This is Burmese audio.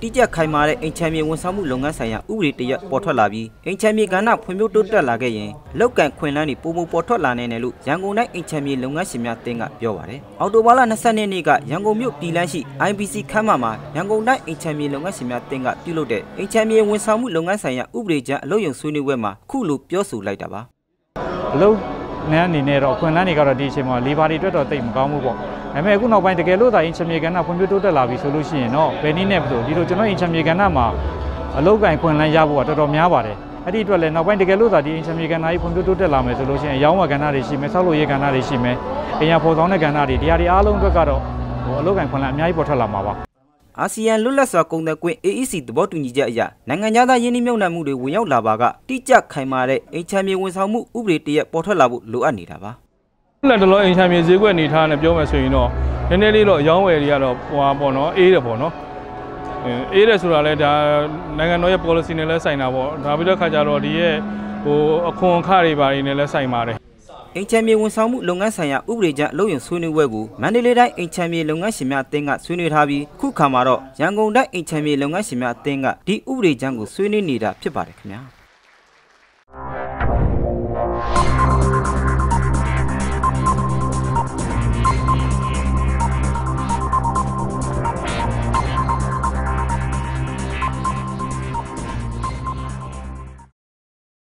တိကျခိုင်မာတဲ့အင်ချမ်းမြေဝန်ဆောင်မှုလုပ်ငန်းဆိုင်ရာဥပဒေတရက်ပေါ်ထွက်လာပြီးအင်ချမ်းမြေကဏ္ဍဖွံ့ဖြိုးတိုးတက်လာခဲ့ရင်အလောက်ကန်ခွင်လန်းတွေပုံပုံပေါ်ထွက်လာနိုင်တယ်လို့ရန်ကုန်တိုင်းအင်ချမ်းမြေလုပ်ငန်းရှင်များအသင်းကပြောပါတယ်။အော်တိုဘာလ20ရက်နေ့ကရန်ကုန်မြို့ပြည်လန်းရှိ IBC ခန်းမမှာရန်ကုန်တိုင်းအင်ချမ်းမြေလုပ်ငန်းရှင်များအသင်းကပြုလုပ်တဲ့အင်ချမ်းမြေဝန်ဆောင်မှုလုပ်ငန်းဆိုင်ရာဥပဒေကြမ်းအလုပ်ရုံဆွေးနွေးပွဲမှာခုလိုပြောဆိုလိုက်တာပါ။အလုပ်နဲ့အနေနဲ့တော့ခွင်လန်းတွေကတော့ဒီအချိန်မှာလီဘာတွေအတွက်တော့တိတ်မကောင်းဘူးပေါ့။ဒါပေမဲ့အခုနောက်ပိုင်းတကယ်လို့သာအင်ချမ်းမြေကဏ္ဍဖွံ့ဖြိုးတိုးတက်လာပြီဆိုလို့ရှိရင်တော့ဘယ်နည်းနဲ့ဆိုဒီလိုကျွန်တော်အင်ချမ်းမြေကဏ္ဍမှာအလုပ်ကိုင်ခွင်လန်းရဖို့ကတော်တော်များပါတယ်။အဲ့ဒီအတွက်လည်းနောက်ပိုင်းတကယ်လို့သာဒီအင်ချမ်းမြေကဏ္ဍကြီးဖွံ့ဖြိုးတိုးတက်လာမယ်ဆိုလို့ရှိရင်အယောင်းဝယ်ကဏ္ဍတွေရှိမယ်ဆောက်လုပ်ရေးကဏ္ဍတွေရှိမယ်။အိမ်ယာဖော်ဆောင်တဲ့ကဏ္ဍတွေတရားတွေအားလုံးအတွက်ကတော့အလုပ်ကိုင်ခွင်လန်းအများကြီးပေါ်ထွက်လာမှာပါ။အာဆီယံလွတ်လပ်စွာကုန်သွယ်ခွင့် AEC သဘောတူညီချက်အရနိုင်ငံသားရင်းနှီးမြှုပ်နှံမှုတွေဝင်ရောက်လာပါကတိကျခိုင်မာတဲ့အင်ချမ်းမြေဝန်ဆောင်မှုဥပဒေတရက်ပေါ်ထွက်လာဖို့လိုအပ်နေတာပါ။လက်တလုံးအင်ချမ်းမြေဈေးကွက်နေထားနဲ့ပြောမယ်ဆိုရင်တော့နည်းနည်းလေးတော့အယောင်းဝယ်တွေကတော့ဟိုပါပေါ့နော်အေးတယ်ပေါ့နော်။အေးတယ်ဆိုတာလည်းဒါနိုင်ငံတော်ရဲ့ policy နဲ့လည်းဆိုင်တာပေါ့။ဒါပြီးတော့ခါကြတော့ဒီရဲ့ဟိုအခွန်အခတွေပါနေနဲ့လည်းဆိုင်ပါတယ်အင်ချမ်းမြေဝန်ဆောင်မှုလုပ်ငန်းဆိုင်ရာဥပဒေကြမ်းအလုပ်ရုံဆွေးနွေးပွဲကိုမန္တလေးတိုင်းအင်ချမ်းမြေလုပ်ငန်းရှင်များအသင်းကဆွေးနွေးထားပြီးခုခါမှာတော့ရန်ကုန်တိုင်းအင်ချမ်းမြေလုပ်ငန်းရှင်များအသင်းကဒီဥပဒေကြမ်းကိုဆွေးနွေးနေတာဖြစ်ပါတယ်ခင်ဗျာ